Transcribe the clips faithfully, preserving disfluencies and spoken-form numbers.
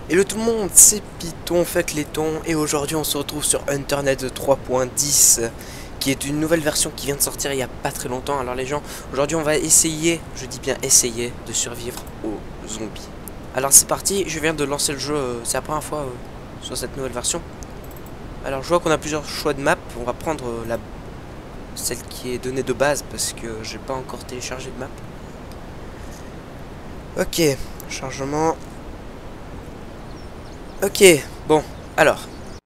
Hello tout le monde, c'est Python, faites les tons, et aujourd'hui on se retrouve sur Hunternet trois point dix, qui est une nouvelle version qui vient de sortir il y a pas très longtemps. Alors les gens, aujourd'hui on va essayer, je dis bien essayer, de survivre aux zombies. Alors c'est parti, je viens de lancer le jeu, euh, c'est la première fois euh, sur cette nouvelle version. Alors je vois qu'on a plusieurs choix de map, on va prendre euh, la celle qui est donnée de base parce que j'ai pas encore téléchargé de map. Ok, chargement. Ok, bon, alors.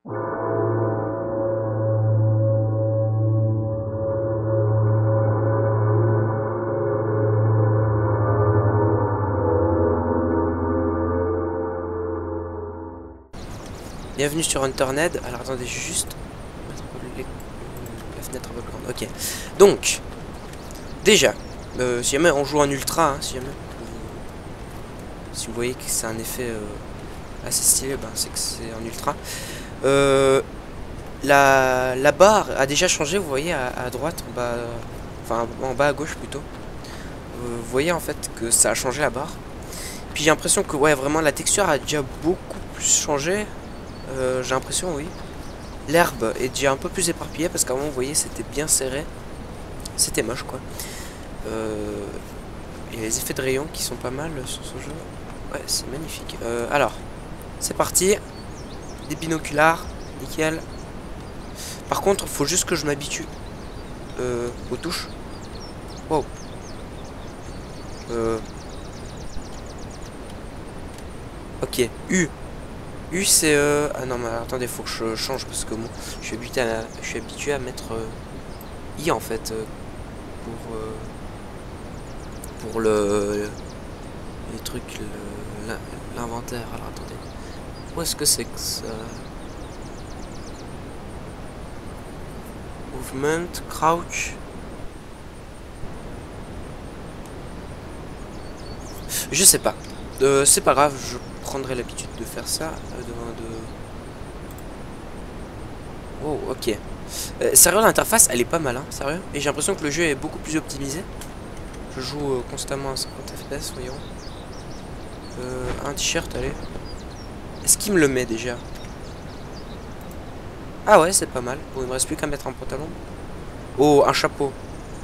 Bienvenue sur Hunternet. Alors attendez, juste mettre les... la fenêtre un peu plus grande. Ok. Donc, déjà, euh, si jamais on joue en ultra, hein, si jamais vous... si vous voyez que c'est un effet euh, assez stylé, ben, c'est que c'est en ultra. Euh, la, la barre a déjà changé, vous voyez à, à droite, en bas, enfin en bas à gauche plutôt. Euh, vous voyez en fait que ça a changé la barre. Puis j'ai l'impression que ouais, vraiment la texture a déjà beaucoup plus changé. Euh, j'ai l'impression, oui. L'herbe est déjà un peu plus éparpillée parce qu'avant, vous voyez, c'était bien serré. C'était moche, quoi. Euh, Il y a les effets de rayon qui sont pas mal sur ce jeu. Ouais, c'est magnifique. Euh, alors, c'est parti. Des binoculaires, nickel. Par contre, faut juste que je m'habitue euh, aux touches. Wow. Euh... Ok, U. U c'est euh... ah non mais attendez, faut que je change parce que moi je suis habitué à, je suis habitué à mettre euh, I en fait euh, pour euh, pour le les trucs, l'inventaire. Alors attendez, où est-ce que c'est que ça? Movement, crouch. Je sais pas. Euh, c'est pas grave, je prendrai l'habitude de faire ça. Euh, de, de... Oh, ok. Euh, sérieux, l'interface, elle est pas mal, hein, sérieux. Et j'ai l'impression que le jeu est beaucoup plus optimisé. Je joue euh, constamment à cinquante F P S, voyons. Euh, un t-shirt, allez. Est-ce qu'il me le met déjà? Ah ouais, c'est pas mal. Bon, il me reste plus qu'à mettre un pantalon. Oh, un chapeau.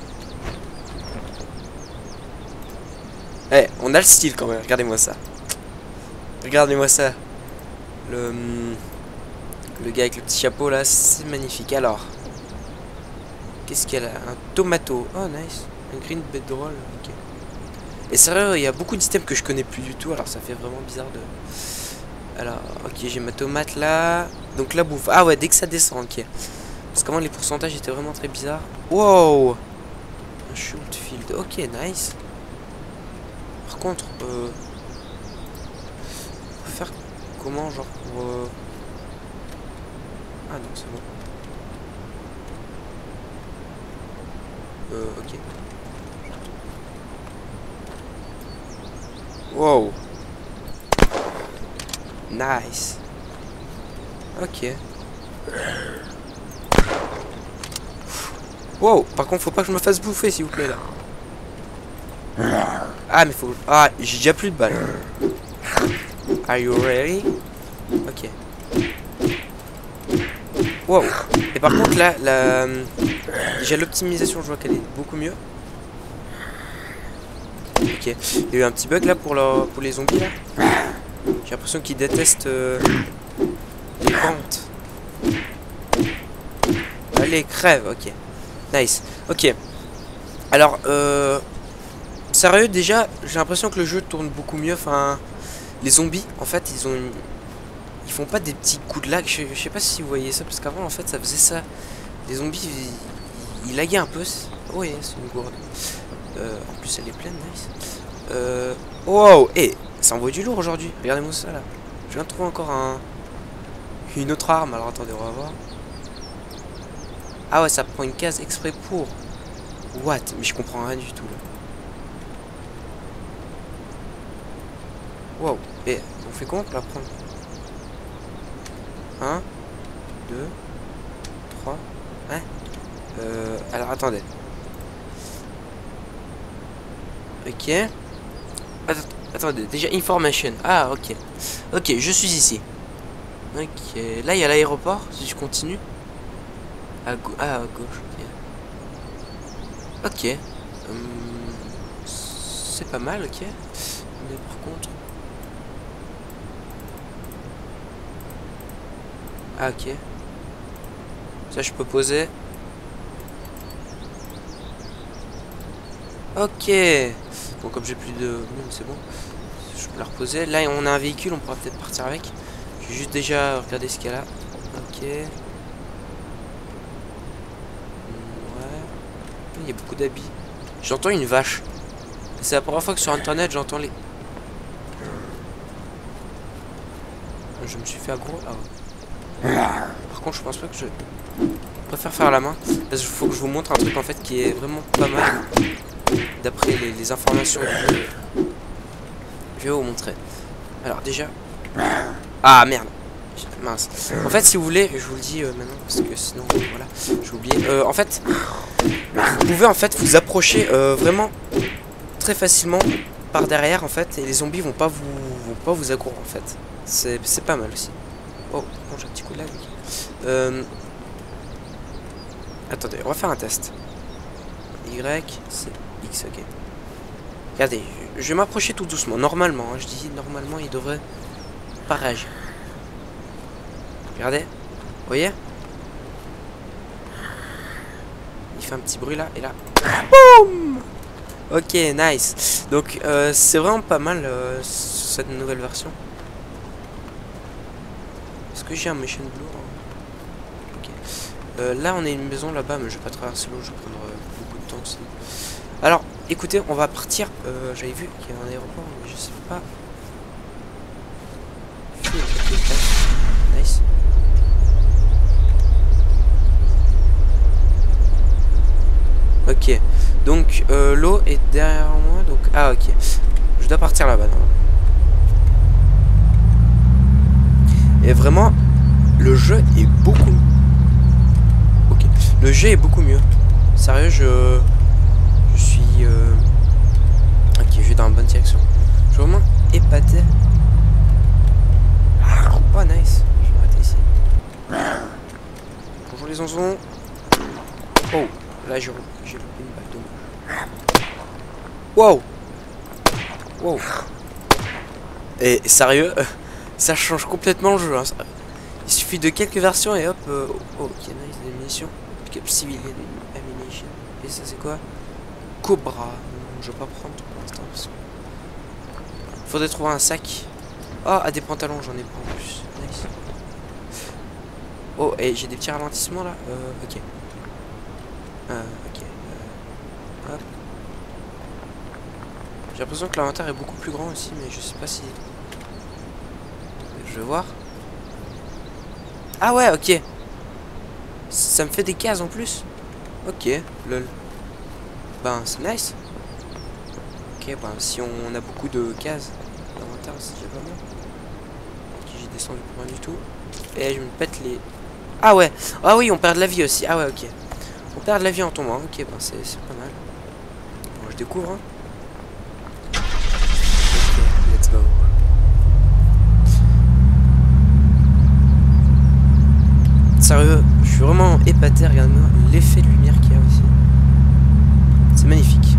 Eh, on a le style quand même, regardez-moi ça. Regardez-moi ça. Le, le gars avec le petit chapeau là, c'est magnifique. Alors, qu'est-ce qu'il y a là? Un tomato. Oh, nice. Un green bedroll. Ok. Et sérieux, il y a beaucoup d'items que je connais plus du tout, alors ça fait vraiment bizarre de... Alors, ok, j'ai ma tomate là. Donc la bouffe. Ah ouais, dès que ça descend, ok. Parce qu'avant, les pourcentages étaient vraiment très bizarres. Wow! Un shoot field. Ok, nice. Par contre, euh... faut faire comment, genre pour... Euh... Ah non, c'est bon. Euh, ok. Wow. Nice. Ok. Wow. Par contre, faut pas que je me fasse bouffer, s'il vous plaît, là. Ah, mais faut... Ah, j'ai déjà plus de balles. Are you ready? Ok. Wow. Et par contre, là, la... déjà l'optimisation, je vois qu'elle est beaucoup mieux. Ok. Il y a eu un petit bug, là, pour, leur... pour les zombies, là. J'ai l'impression qu'ils détestent euh, les pentes. Allez, crève, ok. Nice. Ok. Alors, euh... sérieux, déjà, j'ai l'impression que le jeu tourne beaucoup mieux. Enfin, les zombies, en fait, ils ont une... Ils font pas des petits coups de lag. Je, je sais pas si vous voyez ça, parce qu'avant, en fait, ça faisait ça. Les zombies, ils, ils laguaient un peu. Oh, yeah, c'est une gourde. Euh, en plus, elle est pleine, nice. Euh... Wow, et... Hey, ça envoie du lourd aujourd'hui. Regardez-moi ça là. Je viens de trouver encore un... une autre arme. Alors attendez, on va voir. Ah ouais, ça prend une case exprès pour. What? Mais je comprends rien du tout là. Wow. Et on fait comment pour la prendre? un, deux, trois. Hein? Euh... Alors attendez. Ok. Attends. Attendez, déjà information. Ah, ok. Ok, je suis ici. Ok, là il y a l'aéroport, si je continue. À gau ah, à gauche, ok. Ok. Hum, c'est pas mal, ok. Mais par contre... Ah, ok. Ça, je peux poser. Ok. Bon, comme j'ai plus de... c'est bon. Je peux la reposer. Là, on a un véhicule, on pourra peut-être partir avec. Je vais juste déjà regarder ce qu'il y a là. Ok. Ouais. Il y a beaucoup d'habits. J'entends une vache. C'est la première fois que sur internet j'entends les... Je me suis fait aggro. Ah ouais. Par contre, je pense pas que je... Je préfère faire à la main. Parce qu'il faut que je vous montre un truc en fait qui est vraiment pas mal. D'après les, les informations. Je vais vous montrer. Alors déjà... Ah merde. Mince. En fait, si vous voulez, je vous le dis euh, maintenant, parce que sinon, voilà, j'ai oublié. Euh, en fait, vous pouvez en fait vous approcher euh, vraiment très facilement par derrière, en fait, et les zombies vont pas vous, vont pas vous aggro, en fait. C'est pas mal aussi. Oh, bon, j'ai un petit coup de lag. Euh, attendez, on va faire un test. Y, c'est X, ok. Regardez, je vais m'approcher tout doucement. Normalement, hein, je dis normalement, il devrait pas réagir. Regardez, vous voyez? Il fait un petit bruit là, et là. Boum! Ok, nice. Donc, euh, c'est vraiment pas mal euh, cette nouvelle version. Est-ce que j'ai un mission blue? Ok. Euh, là, on a une maison là-bas, mais je vais pas traverser l'eau, je vais prendre euh, beaucoup de temps aussi. Alors, écoutez, on va partir. Euh, J'avais vu qu'il y a un aéroport, mais je sais pas. Nice. Ok, donc euh, l'eau est derrière moi, donc... Ah ok, je dois partir là-bas. Et vraiment, le jeu est beaucoup... Ok, le jeu est beaucoup mieux. Sérieux, je... Je suis... Euh... Ok, je vais dans la bonne direction. Je suis vraiment épaté. Oh nice, je vais arrêter ici. Bonjour les onzons. Oh, là j'ai loupé une balle de... Wow. Wow. Et sérieux, ça change complètement le jeu. Hein. Il suffit de quelques versions et hop. Euh, oh, ok, nice, des munitions. Cap civilian ammunition. Et ça, c'est quoi? Cobra. Non, je vais pas prendre pour l'instant. Faudrait trouver un sac. Oh, à des pantalons, j'en ai pas en plus. Nice. Oh, et j'ai des petits ralentissements là. Euh, ok. Euh, ok. Euh, hop. J'ai l'impression que l'inventaire est beaucoup plus grand aussi, mais je sais pas si... Je vais voir. Ah ouais, ok. Ça me fait des cases en plus. Ok, lol. Ben, c'est nice. Ok, ben, si on a beaucoup de cases d'inventaire, c'est déjà pas mal. Ok, j'ai descendu pour rien du tout. Et je me pète les... Ah ouais. Ah oui, on perd de la vie aussi. Ah ouais, ok. On perd de la vie en tombant. Ok, ben, c'est pas mal. Bon, je découvre, hein. Let's go. Sérieux, je suis vraiment épaté, regarde-moi l'effet de lumière qu'il y a aussi. C'est magnifique.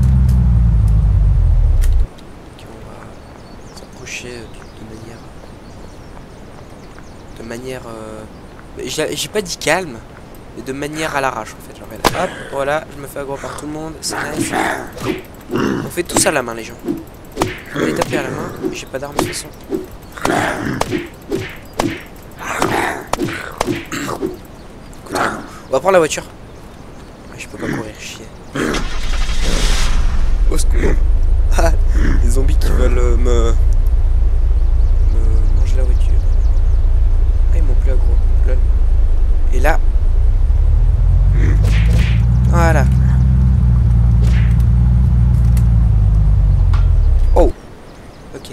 Ok, on va s'approcher de manière... De manière... Euh... J'ai pas dit calme, mais de manière à l'arrache en fait. Genre, hop, voilà, je me fais aggro par tout le monde, c'est nice. On fait tout ça à la main les gens. Je vais les taper à la main, j'ai pas d'armes de toute façon. On va prendre la voiture. Ah, je peux pas courir, chier. Au secours. Ah, les zombies qui veulent euh, me... me manger la voiture. Ah, ils m'ont plus aggro. Lol. Et là... Voilà. Oh. Ok.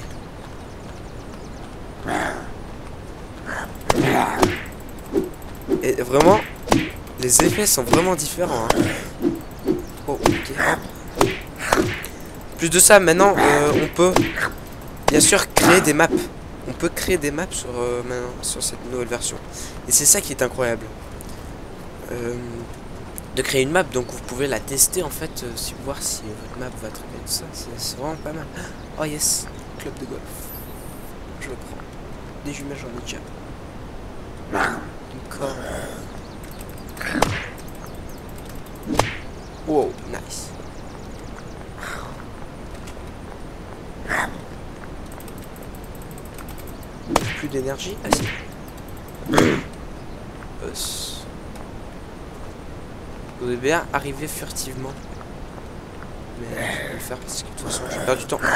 Et vraiment... Les effets sont vraiment différents. Hein. Oh, ok. Plus de ça, maintenant, euh, on peut bien sûr créer des maps. On peut créer des maps sur, euh, maintenant, sur cette nouvelle version. Et c'est ça qui est incroyable. Euh, de créer une map, donc vous pouvez la tester en fait, euh, si, voir si votre map va très bien, tout ça. C'est vraiment pas mal. Oh yes, club de golf. Je le prends. Des jumelles, j'en ai déjà. Une corde. Wow, nice. Plus d'énergie. Ah si. euh, Vous devez bien arriver furtivement. Mais je vais le faire parce que de toute façon je perds du temps.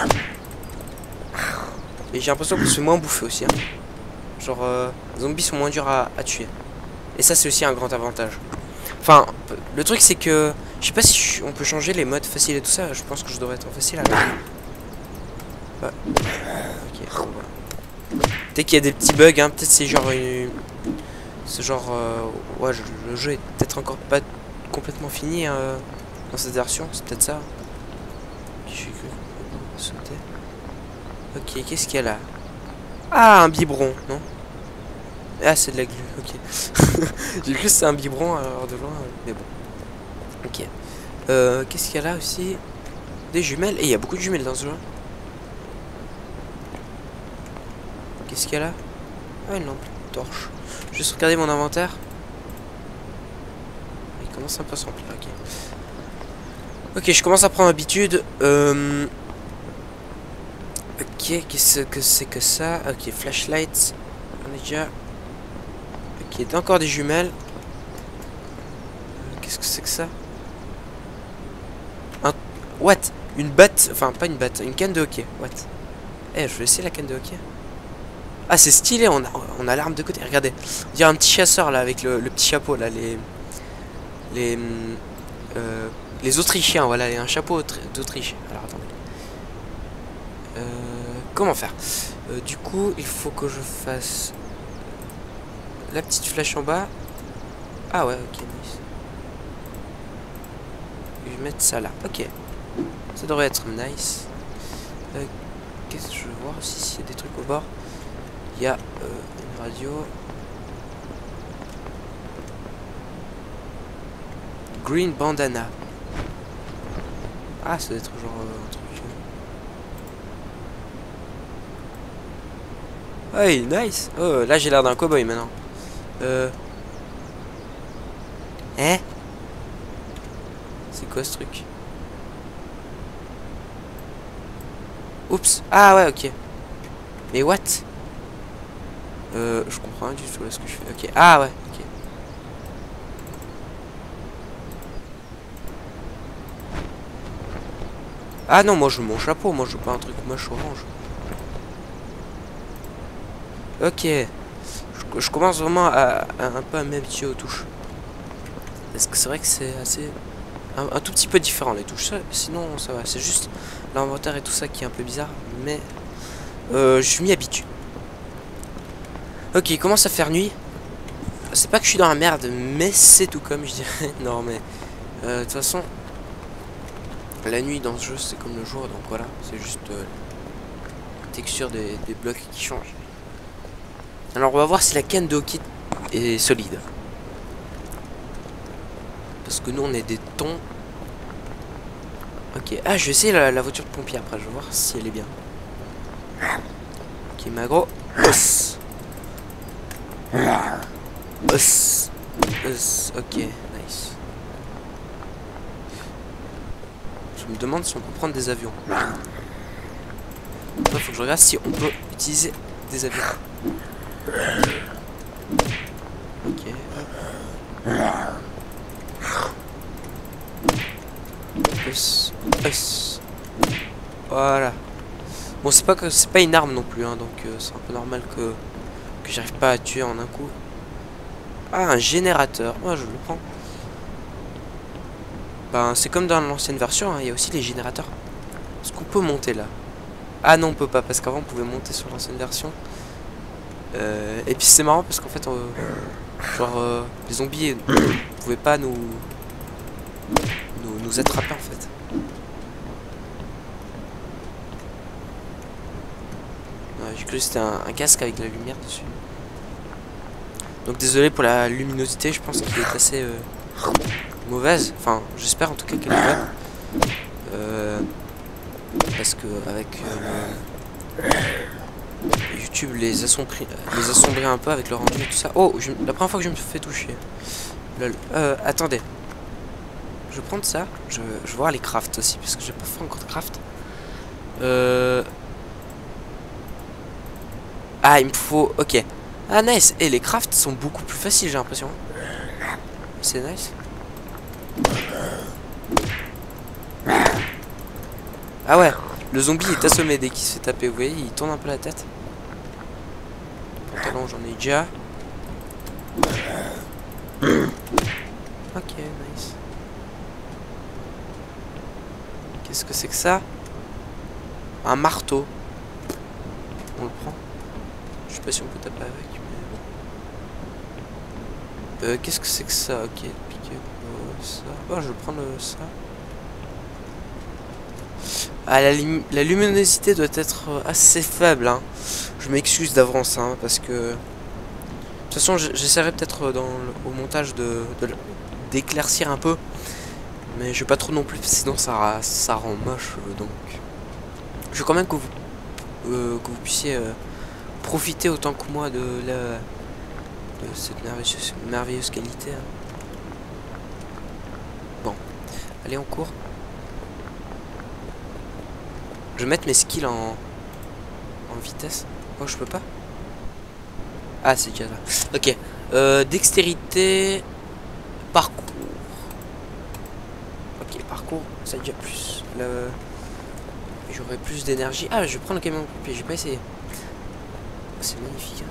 Et j'ai l'impression que c'est moins bouffé aussi. Hein. Genre, euh, les zombies sont moins durs à, à tuer. Et ça c'est aussi un grand avantage. Enfin, le truc c'est que je sais pas si je, on peut changer les modes faciles et tout ça. Je pense que je devrais être en facile avec. Ouais. Ok, bon, voilà. Peut-être qu'il y a des petits bugs, hein. Peut-être c'est genre une... C'est genre... Euh... Ouais, je, le jeu est peut-être encore pas complètement fini euh, dans cette version. C'est peut-être ça. J'ai cru qu'on peut sauter. Ok, qu'est-ce qu'il y a là? Ah, un biberon, non? Ah, c'est de la glu, ok. J'ai cru que c'était un biberon alors de loin, mais bon. Ok. Euh, qu'est-ce qu'il y a là aussi? Des jumelles. Et il y a beaucoup de jumelles dans ce jeu. Qu'est-ce qu'il y a là? Ah, une lampe torche. Je vais juste regarder mon inventaire. Il commence un peu à se remplir, ok. Ok, je commence à prendre habitude. Euh... Ok, qu'est-ce que c'est que ça? Ok, flashlight. On est déjà... Ok, encore des jumelles. Euh, qu'est-ce que c'est que ça? Un... What? Une batte... Enfin, pas une batte, une canne de hockey. What? Eh, je vais essayer la canne de hockey. Ah, c'est stylé, on a, on a l'arme de côté. Regardez, il y a un petit chasseur là avec le, le petit chapeau là, les les euh, les Autrichiens, voilà, et un chapeau d'Autriche. Alors attendez, euh, comment faire? euh, Du coup, il faut que je fasse la petite flèche en bas. Ah ouais, ok, nice. Je vais mettre ça là. Ok, ça devrait être nice. Euh, Qu'est-ce que je veux voir aussi s'il y a des trucs au bord. Il y a euh, une radio. Green bandana. Ah, ça doit être genre euh, un truc. Hey, nice. Oh, là j'ai l'air d'un cowboy maintenant. Euh. Hein? C'est quoi ce truc? Oups. Ah ouais, ok. Mais what? Euh, je comprends rien du tout là ce que je fais. Ok. Ah ouais, ok. Ah non, moi je veux mon chapeau, moi je veux pas un truc moche orange. Ok. Je, je commence vraiment à, à un peu à m'habituer aux touches. Parce que c'est vrai que c'est assez... Un, un tout petit peu différent les touches. Ça, sinon ça va, c'est juste l'inventaire et tout ça qui est un peu bizarre. Mais euh, je m'y habitue. Ok, il commence à faire nuit. C'est pas que je suis dans la merde, mais c'est tout comme je dirais. Non mais euh, de toute façon, la nuit dans ce jeu c'est comme le jour, donc voilà, c'est juste euh, la texture des, des blocs qui change. Alors on va voir si la canne de hockey est solide. Parce que nous on est des tons. Ok, ah je vais essayer la, la voiture de pompier après, je vais voir si elle est bien. Ok, magro. Os. Os. Os. Ok, nice. Je me demande si on peut prendre des avions. Il faut que je regarde si on peut utiliser des avions. Ok. Os. Os. Voilà. Bon, c'est pas que c'est pas une arme non plus, hein, donc euh, c'est un peu normal que que j'arrive pas à tuer en un coup. Ah, un générateur. Moi, oh, je le prends. Ben, c'est comme dans l'ancienne version, hein, il y a aussi les générateurs. Est-ce qu'on peut monter là? Ah non, on peut pas, parce qu'avant on pouvait monter sur l'ancienne version. Euh, et puis c'est marrant parce qu'en fait, euh, genre, euh, les zombies ne pouvaient pas nous, nous nous attraper en fait. j'ai cru que c'était un, un casque avec de la lumière dessus. Donc désolé pour la luminosité, je pense qu'elle est assez euh, mauvaise. Enfin, j'espère en tout cas qu'elle est bonne. Euh, parce que avec euh, YouTube les assombrit, les assombrit un peu avec le rendu et tout ça. Oh, je, la première fois que je me fais toucher. Lol. Euh, attendez. Je vais prendre ça. Je, je vais voir les crafts aussi parce que j'ai pas fait encore de craft. Euh... Ah, il me faut... Ok. Ah, nice. Et les crafts sont beaucoup plus faciles, j'ai l'impression. C'est nice. Ah ouais. Le zombie est assommé dès qu'il se fait taper. Vous voyez, il tourne un peu la tête. Pantalon, j'en ai déjà. Ok, nice. Qu'est-ce que c'est que ça? Un marteau. On le prend. Je sais pas si on peut taper avec. Mais... Euh, Qu'est-ce que c'est que ça? Ok, piquer. Euh, ça. Oh, je vais prendre euh, ça. Ah, la, la luminosité doit être assez faible. Hein. Je m'excuse d'avance, hein, parce que... De toute façon, j'essaierai peut-être dans le, au montage de d'éclaircir un peu. Mais je vais pas trop non plus, sinon ça, ça rend moche. Euh, donc, je veux quand même que vous, euh, que vous puissiez euh, profiter autant que moi de, la, de cette merveilleuse, merveilleuse qualité. Hein. Bon, allez, on court. Je vais mettre mes skills en, en vitesse. Oh, je peux pas. Ah, c'est déjà là. Ok. Euh, dextérité. Parcours. Ok, parcours, ça déjà plus. Le... J'aurai plus d'énergie. Ah, je vais prendre le camion pompier. J'ai pas essayé. Oh, c'est magnifique.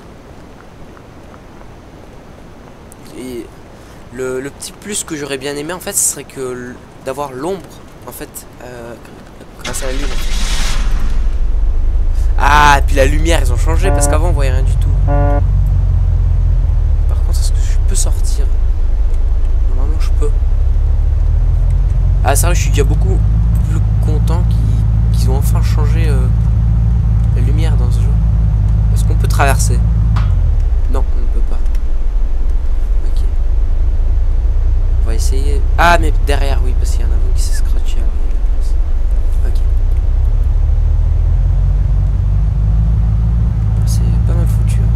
Hein. Et le, le petit plus que j'aurais bien aimé, en fait, ce serait que d'avoir l'ombre, en fait, euh, grâce à la lune. En fait. Ah, et puis la lumière, ils ont changé parce qu'avant on voyait rien du tout. Par contre, est-ce que je peux sortir? Normalement, je peux. Ah, sérieux, je suis déjà beaucoup plus content qu'ils qu'ils ont enfin changé euh, la lumière dans ce jeu. Est-ce qu'on peut traverser? Non, on ne peut pas. Ok. On va essayer. Ah, mais derrière, oui, parce qu'il y en a un qui s'est scratché. Ok. C'est pas mal foutu. Hein.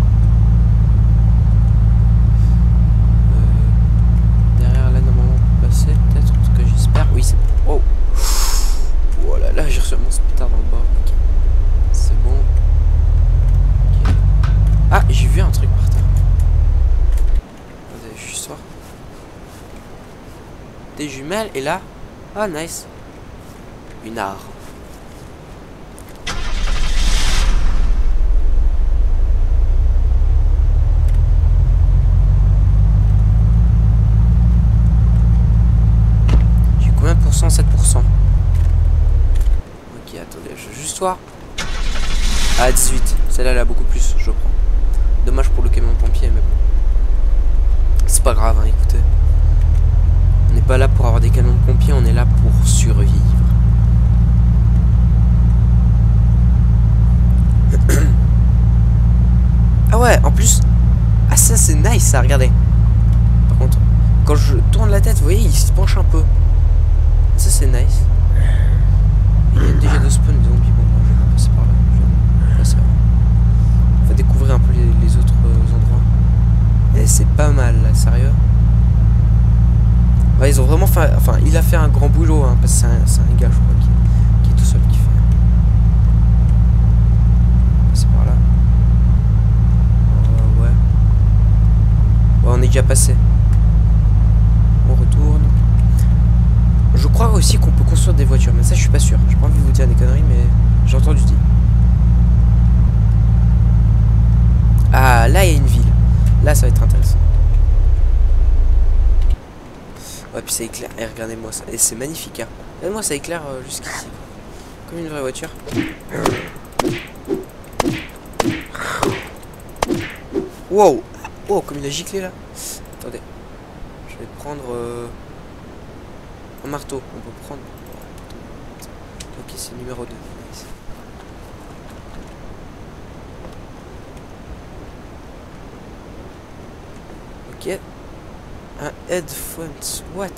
Euh, derrière, là, normalement, on peut passer, peut-être. En tout cas, j'espère. Oui, c'est bon. Oh. Oh là là, j'ai reçu un monstre pétard dans le bas. Okay. C'est bon. Okay. Ah, j'ai vu un truc par terre. Attendez, juste voir. Des jumelles, et là. Ah, nice. Une arme. J'ai combien de pourcents? Sept pour cent. Ok, attendez, je vais juste voir. Ah, dix-huit. Celle-là, elle a beaucoup plus, je prends. Dommage pour le camion pompier, mais bon. C'est pas grave, hein, écoutez. On n'est pas là pour avoir des camions de pompiers, on est là pour survivre. Ah ouais, en plus... Ah ça, c'est nice, ça, regardez. Par contre, quand je tourne la tête, vous voyez, il se penche un peu. Ça, c'est nice. Il y a déjà deux spawns de zombies. Bon, moi, je vais passer par là. Je vais passer là. On va découvrir un peu les, les autres euh, endroits. Et c'est pas mal, là, sérieux. Ouais, ils ont vraiment fait... Enfin, il a fait un grand boulot, hein, parce que c'est un, un gars, je crois, qui, qui est tout seul qui fait. Passer par là. Euh, ouais. Ouais, on est déjà passé. On retourne. Je crois aussi qu'on peut construire des voitures, mais ça je suis pas sûr. J'ai pas envie de vous dire des conneries, mais j'ai entendu dire. Ah, là il y a une ville. Là ça va être intéressant. Ouais, puis ça éclaire. Et regardez-moi ça. Et c'est magnifique, hein. Regardez-moi, ça éclaire euh, jusqu'ici. Comme une vraie voiture. Wow! Wow, comme il a giclé là. Attendez. Je vais prendre... Euh... un marteau, on peut prendre. Ok, c'est numéro deux. Nice. Ok. Un headphones. What?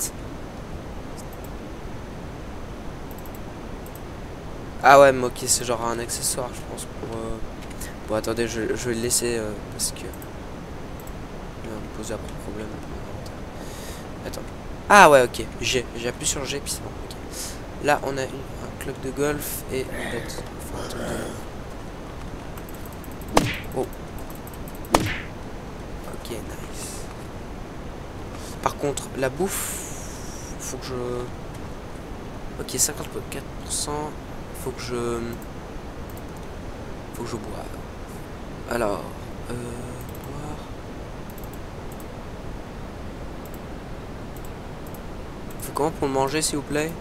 Ah ouais, mais ok, c'est genre un accessoire, je pense. Pour, euh... Bon, attendez, je, je vais le laisser euh, parce que. Il va me poser un problème. Attends. Ah ouais, ok. G. J'appuie sur G, puis c'est bon. Okay. Là, on a une, un club de golf et une date. Enfin, un truc de... Oh. Ok, nice. Par contre, la bouffe, faut que je... Ok, cinquante-quatre pour cent. Faut que je... Faut que je boive. Alors... Euh... Boire... Faut comment pour le manger, s'il vous plaît?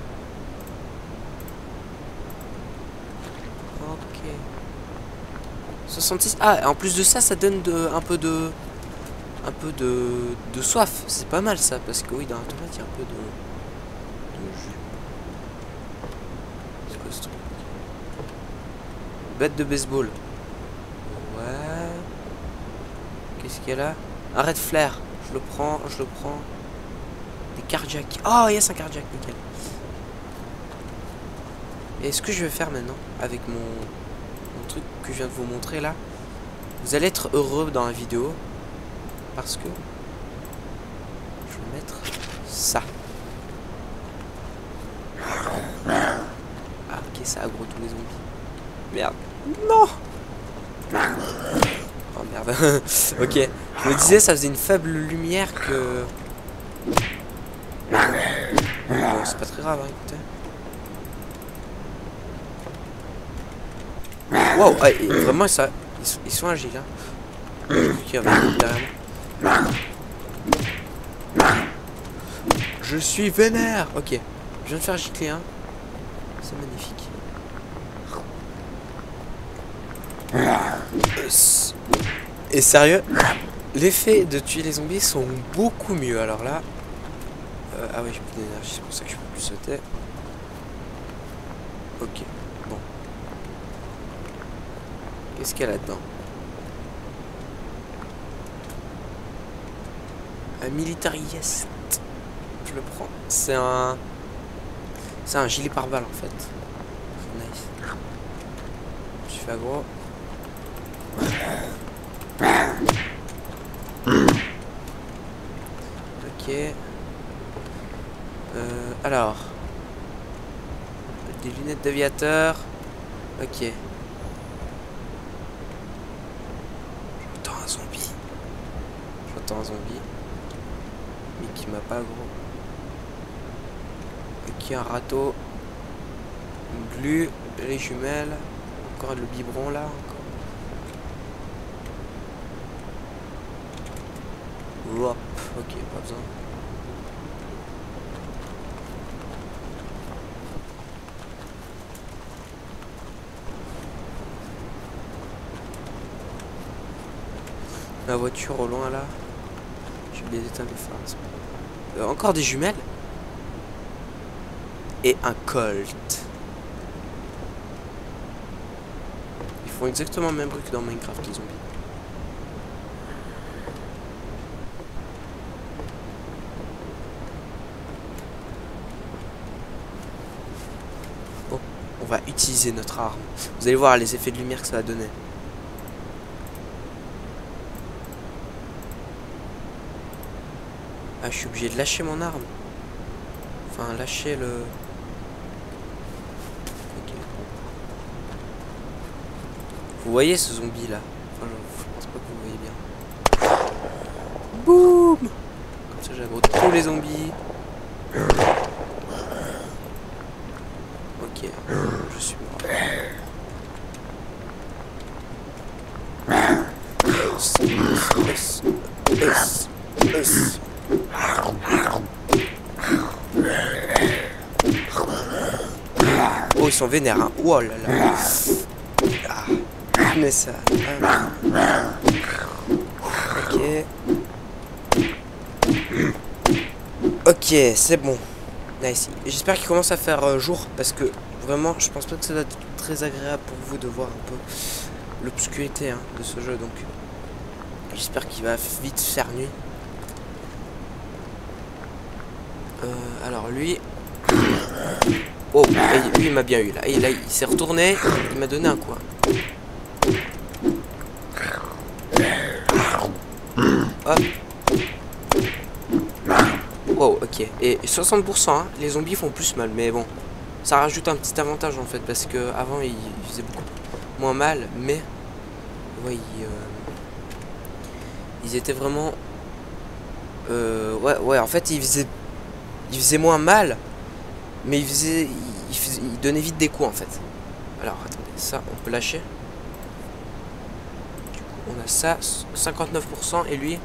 Ok. soixante-six... Ah, en plus de ça, ça donne de, un peu de... Un peu de, de soif. C'est pas mal, ça. Parce que oui, dans la tomate, il y a un peu de... de jus. C'est quoi ce truc? Bête de baseball. Ouais. Qu'est-ce qu'il y a là? Un red flare. Je le prends, je le prends. Des cardiaques. Oh, yes, un cardiaque, nickel. Et ce que je vais faire maintenant, avec mon, mon truc que je viens de vous montrer là, vous allez être heureux dans la vidéo. Parce que... Je vais mettre ça. Ah, ok, ça aggro tous les zombies. Merde. Non. Oh merde. Ok. Je me disais, ça faisait une faible lumière que... Bon, c'est pas très grave, hein, écoutez. Wow, ah, et vraiment, ça, ils, sont, ils sont agiles. Hein. Okay, derrière moi. Je suis vénère. Ok. Je viens de faire gicler un. C'est magnifique. Et sérieux, l'effet de tuer les zombies sont beaucoup mieux. Alors là... Euh, ah oui, j'ai plus d'énergie, c'est pour ça que je peux plus sauter. Ok, bon. Qu'est-ce qu'il y a là-dedans? Un military yes. Je le prends. C'est un... C'est un gilet pare-balles en fait. Nice. Je fais aggro. Ok. Euh, alors. Des lunettes d'aviateur. Ok. J'entends un zombie. J'entends un zombie. Mais qui m'a pas gros. Ok, un râteau. Une glu. Les jumelles. Encore le biberon là. Encore. Hop. Ok, pas besoin. La voiture au loin là. J'ai oublié d'éteindre les phares. Euh, encore des jumelles. Et un Colt. Ils font exactement le même bruit que dans Minecraft les zombies. Bon, on va utiliser notre arme. Vous allez voir les effets de lumière que ça va donner. Ah, je suis obligé de lâcher mon arme. Enfin, lâcher le... Ok. Vous voyez ce zombie là? Enfin, je pense pas que vous voyez bien. Boum! Comme ça, j'aggro tous les zombies. Ok, je suis mort. Us, us, us, us. Oh, ils sont vénères, hein. Oh là là. Ah, mais ça. Ah. Ok. Ok, c'est bon. Nice. J'espère qu'il commence à faire euh, jour parce que vraiment, je pense pas que ça va être très agréable pour vous de voir un peu l'obscurité hein, de ce jeu. Donc, j'espère qu'il va vite faire nuit. Euh, alors lui... Oh, lui il m'a bien eu là. Et là il s'est retourné, il m'a donné un coin. Hop. Oh, ok. Et soixante pour cent, hein, les zombies font plus mal, mais bon. Ça rajoute un petit avantage en fait, parce que avant ils faisaient beaucoup moins mal, mais... Ouais, ils, euh, ils étaient vraiment... Euh, ouais, ouais, en fait ils faisaient... Ils faisaient moins mal, mais ils faisaient... Ils, faisaient... ils donnaient vite des coups en fait. Alors, attendez, ça on peut lâcher. Du coup, on a ça, cinquante-neuf pour cent, et lui...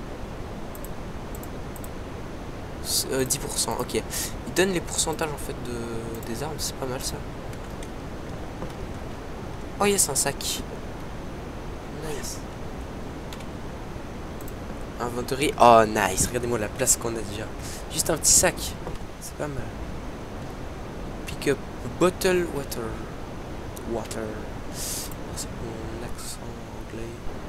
Euh, dix pour cent, ok. Il donne les pourcentages en fait de des armes, c'est pas mal ça. Oh yes, un sac. Nice. Inventory. Oh nice, regardez-moi la place qu'on a déjà. Juste un petit sac, c'est pas mal. Pick up bottle water. Water. Oh, c'est mon accent anglais.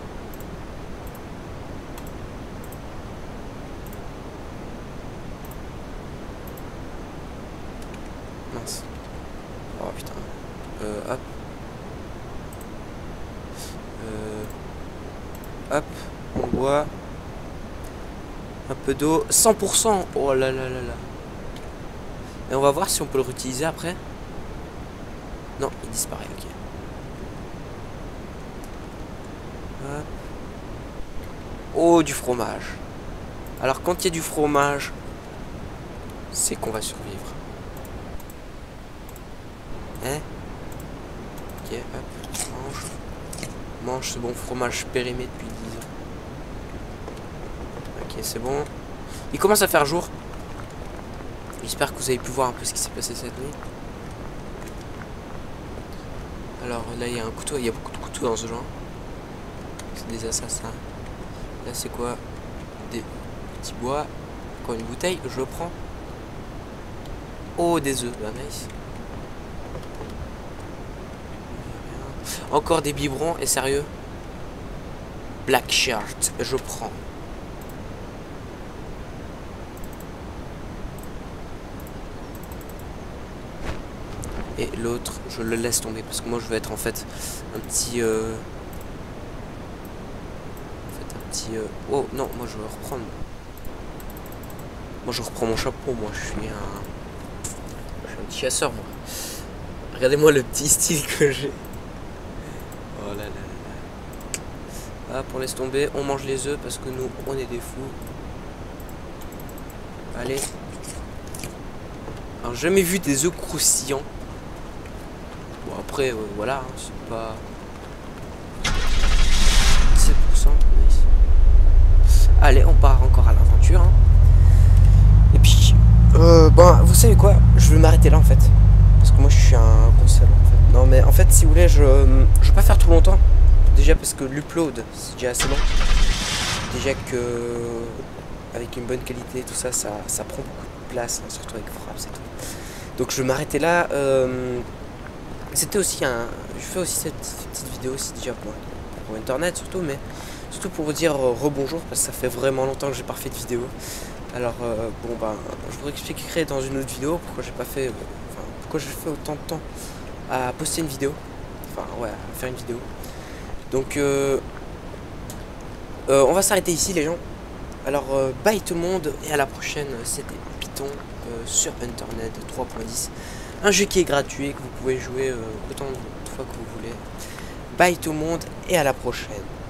Mince. Oh putain. Euh, hop. Euh, hop. On boit. Un peu d'eau. cent pour cent. Oh là là là là. Et on va voir si on peut le réutiliser après. Non, il disparaît, ok. Hop. Oh, du fromage. Alors quand il y a du fromage, c'est qu'on va survivre. Hein? Ok, hop, mange. Mange ce bon fromage périmé depuis dix ans. Ok, c'est bon. Il commence à faire jour. J'espère que vous avez pu voir un peu ce qui s'est passé cette nuit. Alors là, il y a un couteau. Il y a beaucoup de couteaux dans ce genre. C'est des assassins. Là, c'est quoi? Des petits bois. Encore une bouteille. Je le prends. Oh, des œufs. Bah, nice. Encore des biberons, et sérieux. Black shirt, je prends. Et l'autre, je le laisse tomber parce que moi je vais être en fait un petit... Euh... En fait un petit... Euh... Oh non, moi je vais reprendre. Moi je reprends mon chapeau, moi je suis un... Je suis un petit chasseur moi. Regardez-moi le petit style que j'ai. Oh là là là. Hop, on laisse tomber, on mange les œufs parce que nous, on est des fous. Allez. Alors, jamais vu des œufs croustillants. Bon, après, euh, voilà, hein, c'est pas... sept pour cent, nice. Allez, on part encore à l'aventure. Hein. Et puis, euh, bon, vous savez quoi? Je vais m'arrêter là, en fait. Parce que moi, je suis un gros salaud, en fait. Non, mais en fait, si vous voulez, je je vais pas faire trop longtemps. Déjà parce que l'upload, c'est déjà assez long. Déjà que avec une bonne qualité, tout ça, ça, ça prend beaucoup de place, hein, surtout avec Fraps et tout. Donc je vais m'arrêter là. Euh, C'était aussi un... Je fais aussi cette petite vidéo aussi déjà pour, pour internet surtout, mais surtout pour vous dire euh, rebonjour, parce que ça fait vraiment longtemps que j'ai pas fait de vidéo. Alors euh, bon bah je vous expliquerai dans une autre vidéo pourquoi j'ai pas fait... Euh, enfin, pourquoi j'ai fait autant de temps à poster une vidéo. Enfin ouais, à faire une vidéo. Donc euh, euh, on va s'arrêter ici les gens. Alors euh, bye tout le monde et à la prochaine. C'était Python euh, sur Internet trois point dix. Un jeu qui est gratuit et que vous pouvez jouer euh, autant de fois que vous voulez. Bye tout le monde et à la prochaine.